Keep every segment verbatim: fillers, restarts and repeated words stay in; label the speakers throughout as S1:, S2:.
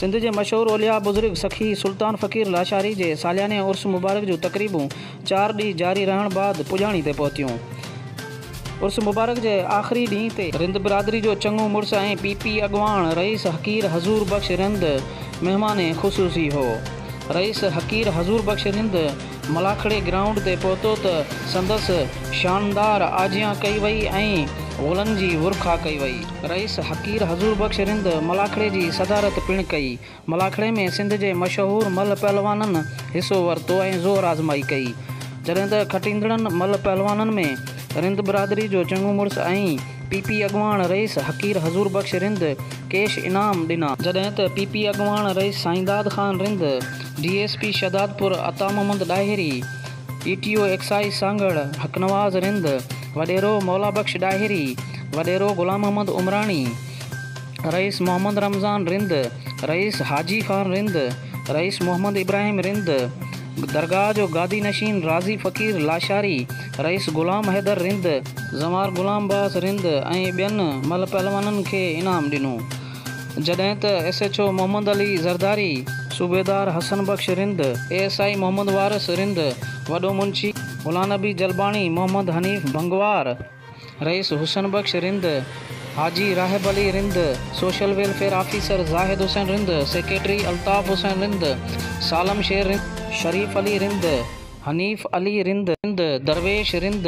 S1: सिंध के मशहूर ओलिया बुज़ुर्ग सखी सुल्तान फ़कीर लाशारी के सालियाने उर्स मुबारक जो तकरीबूं चार डी जारी रहण बाद पुजाणी ते पहुतियूं। उर्स मुबारक के आख़िरी डी ते रिंद बिरादरी जो चङो मुड़स ऐं पी पी अॻवान रईस हकीर हज़ूर बख्श रिंद मेहमान ख़ुसूसी हो। रईस हकीर हज़ूर बख्श रिंद मलाखड़े ग्राउंड ते पहुतो तो संदस शानदार आजियां कई वई ऐं ग़ुलनि जी वुरखा कई वई। रईस हकीर हज़ूर बख्श रिंद मलाखड़े की सदारत पिण कई। मलाखड़े में सिंध के मशहूर मल पहलवानन हिस्सो वरतो ऐं ज़ोर आज़माई कई। जॾहिं त खटींदड़न मल पहलवानन में रिंद बिरादरी जो चङो मुड़स ऐं पी पी अॻवान रईस हकीर हज़ूर बख्श रिंद कैश इनाम ॾिना। जॾहिं त पी पी अॻवान रईस Saindad Khan Rind D S P Shahdadpur Ata Mohammad Dahiri E T O excise Sanghar Haqnawaz Rind वडेरो मौला बख्श डाहिरी वडेरो गुलाम मोहम्मद उमरानी रईस मोहम्मद रमज़ान रिंद रईस हाजी ख़ान रिंद रईस मोहम्मद इब्राहिम रिंद दरगाह जो गादी नशीन राज़ी फ़कीर लाशारी रईस गुलाम हैदर रिंद ज़मार गुलाम बास रिंद ऐं ॿियनि मल पहलवाननि खे इनाम ॾिनो। जॾहिं त S H O Mohammad Ali Zardari सूबेदार Hassan Bakhsh Rind A S I Mohammad Waris Rind वॾो मुंशी गुलानबी जलबाणी मोहम्मद हनीफ़ भंगवार रईस Husan Bakhsh Rind Haji Rahib Ali Rind social welfare officer Zahid Hussain Rind secretary Altaf Hussain Rind Salam Sher Rind Sharif Ali Rind Hanif Ali Rind Rind Darvesh Rind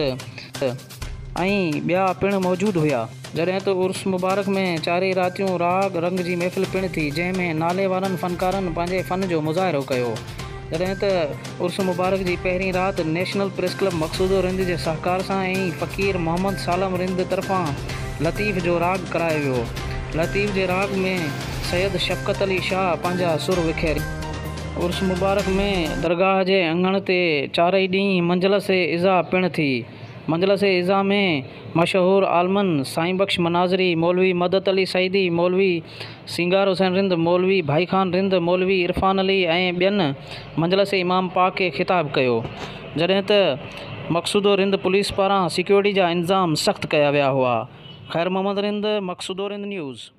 S1: ऐं ॿिया पिणु मौजूदु हुआ। जॾहिं त उर्स मुबारक में चारि रातियूं राग रंग जी महफ़िल पिणु थी जंहिंमें नाले वारनि फ़नकारनि पंहिंजे फ़न जो मुज़ाहिरो कयो। जॾहिं त उर्स मुबारक जी पहिरीं राति national press club Maqsoodo Rind जे सहकार सां ऐं फ़कीर मोहम्मद सालम रिंद तरफ़ां लतीफ़ जो राग करायो वियो। लतीफ़ जे राग में सैयद शफ़क़त अली शाह पंहिंजा सुर विखेरी। उर्स मुबारक में दरगाह जे अंगण ते चारई ॾींहं मंजलस इज़ा पिणु थी। मंजलस इज़ा में मशहूर आलमन साईं बख्श मनाज़री मौलवी मदत अली सईदी मौलवी सिंगार हुसैन रिंद मौलवी भाई खान रिंद मौलवी इरफान अली ऐं ॿियनि मंजलस इमाम पाक खे ख़िताब कयो। जॾहिं त मक़सूदो रिंद पुलिस पारां सिक्योरिटी जा इंतज़ाम सख़्त कया विया हुआ। ख़ैर मोहम्मद रिंद मक़सूदो रिंद न्यूज़।